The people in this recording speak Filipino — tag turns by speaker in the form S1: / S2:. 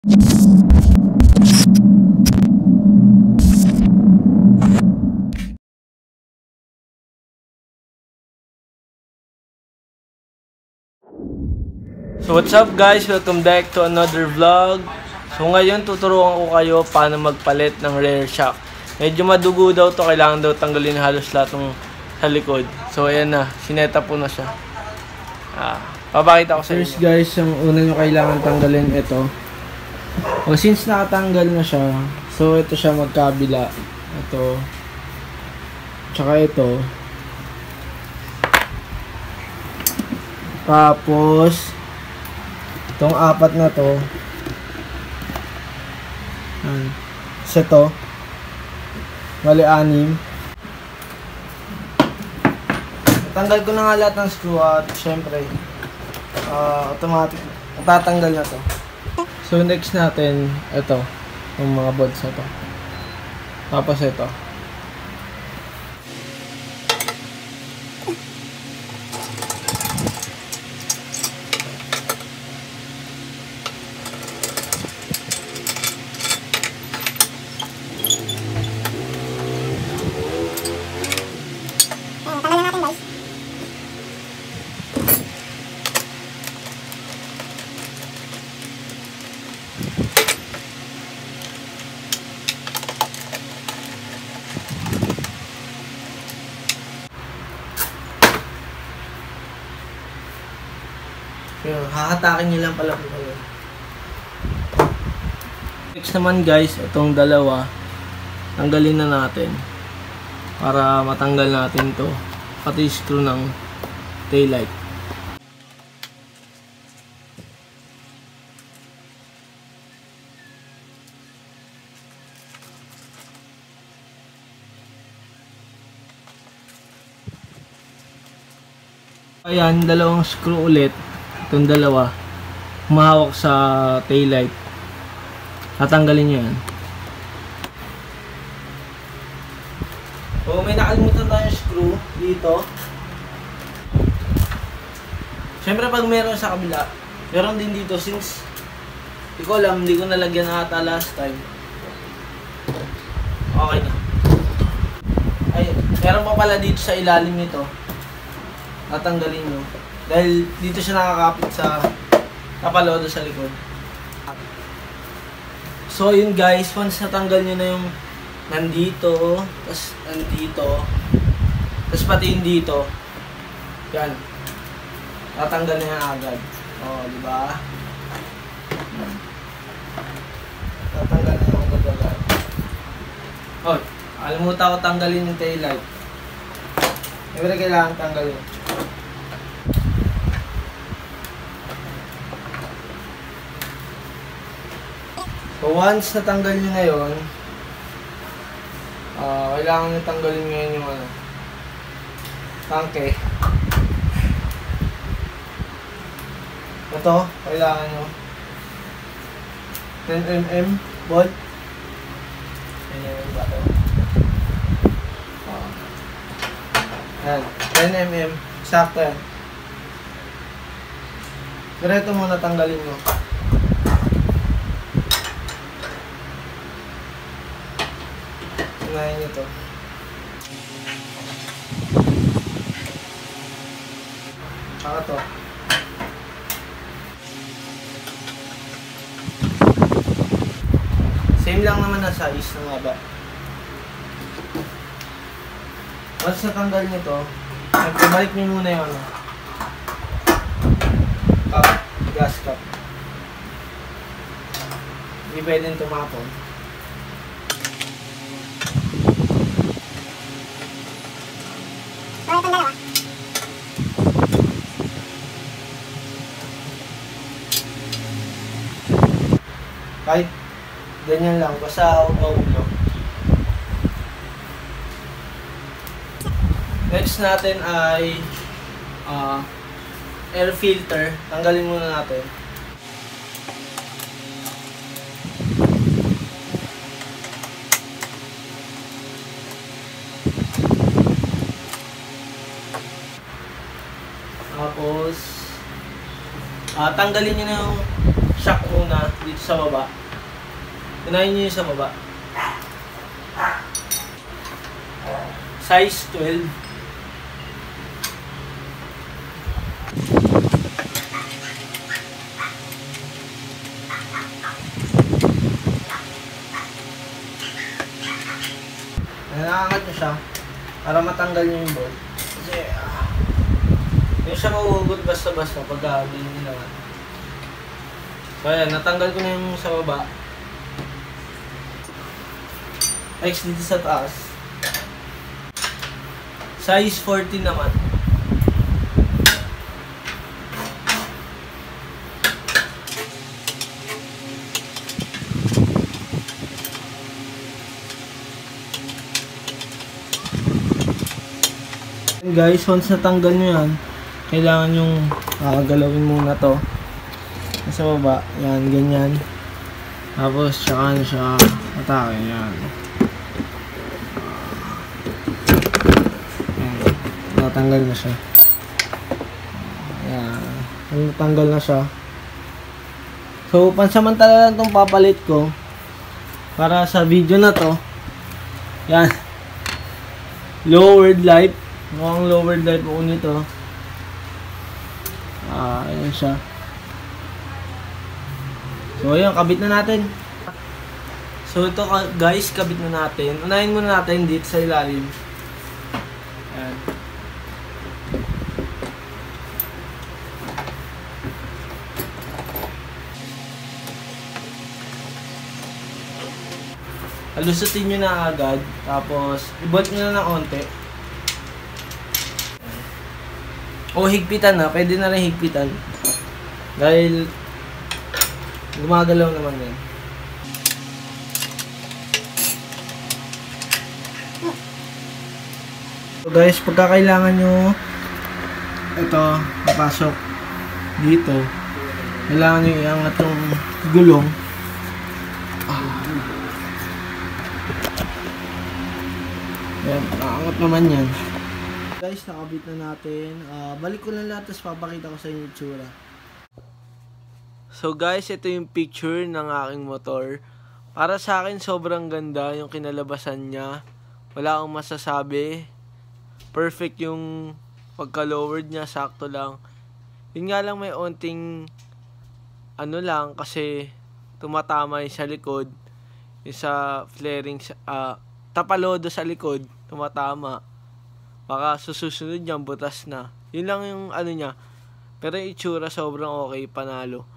S1: So what's up guys, welcome back to another vlog. So ngayon tuturuan ko kayo paano magpalit ng rear shock. Medyo madugo daw to, kailangan daw tanggalin halos lahat ng sa likod. So ayan na, sineta po na siya. Papakita ko sa inyo. First guys, yung una nyo kailangan tanggalin ito. O since nakatanggal na siya, so ito siya magkabila. Ito. Tsaka ito. Tapos itong apat na to. Isa to. Bali 6. Tanggal ko na nga lahat ng screw at syempre automatic tatanggal na to. So next natin ito, yung mga bolts na to. Tapos ito. Hahatakin nyo lang pala po kayo. Next naman guys, itong dalawa tanggalin na natin para matanggal natin to, pati screw ng taillight. Ayan, dalawang screw ulit. Itong dalawa humahawak sa taillight. Tatanggalin nyo yan. So may nakalimutan tayong screw dito. Siyempre pag meron sa kabila, meron din dito since hindi ko alam, hindi ko nalagyan ata last time. Okay na. Ay, meron pa pala dito sa ilalim nito. Tatanggalin nyo. Dahil dito siya nakakapit sa kapalodo sa likod. So yun guys, once natanggal nyo na yung nandito, tapos nandito, tapos pati yung dito, yan, tatanggal na yan agad. O, diba? Tatanggal na yung agad. O, alimutan ko tanggalin yung taillight. Siyempre kailangan tanggalin. So once natanggal nyo ngayon, kailangan nyo tanggalin ngayon yung tangke. Ito, kailangan nyo 10mm bolt. Ayan ba ito? Ayan, 10mm, sakto yan. Pero ito muna tanggalin mo. Unahin nyo ito. Saka ito. Same lang naman na size ng haba. Once natanggal nyo ito, balik nyo muna yung cup, gas cup. Hindi pwedeng tumapon. Kahit ganyan lang, basta maulo. Next natin ay air filter. Tanggalin muna natin. Tapos tanggalin nyo na yung shock muna dito sa baba. Unahin nyo yung sa baba. Size 12. Nakakat nyo siya para matanggal nyo yung bolt. Kasi yung siya mahuhugot basta-basta pag gagawin nyo naman. So ayan, natanggal ko na yung sa baba. Next dito sa taas. Size 14 naman. Guys, once natanggal nyo yan, kailangan yung galawin muna to sa baba, yan, ganyan. Tapos tsaka ano siya atake, yan. Natanggal na siya. Yan, natanggal na siya. So pansamantala lang itong papalit ko para sa video na to. Yan, lowered light. Mukhang lowered light po nito. Ayan siya. So ayan, kabit na natin. So ito guys, kabit na natin. Unahin muna natin dito sa ilalim. Ayan. Alusutin nyo na agad. Tapos i-bolt nyo na ng konti. O higpitan na, pwede na rin higpitan. Dahil gumagalaw naman yan. So guys, pagka kailangan nyo ito, napasok dito, kailangan nyo iangat yung gulong. Yan, nakaangat naman yan. Guys, nakabit na natin. Balik ko lang lahat, tapos papakita ko sa inyo yung tsura. So guys, ito yung picture ng aking motor. Para sa akin, sobrang ganda yung kinalabasan niya. Wala akong masasabi. Perfect yung pagka-lowered niya, sakto lang. Yun nga lang, may onting ano lang, kasi tumatama yung sa likod. Yung sa flaring, tapalodo sa likod, tumatama. Baka susunod niyan, butas na. Yun lang yung ano niya. Pero yung itsura sobrang okay, panalo.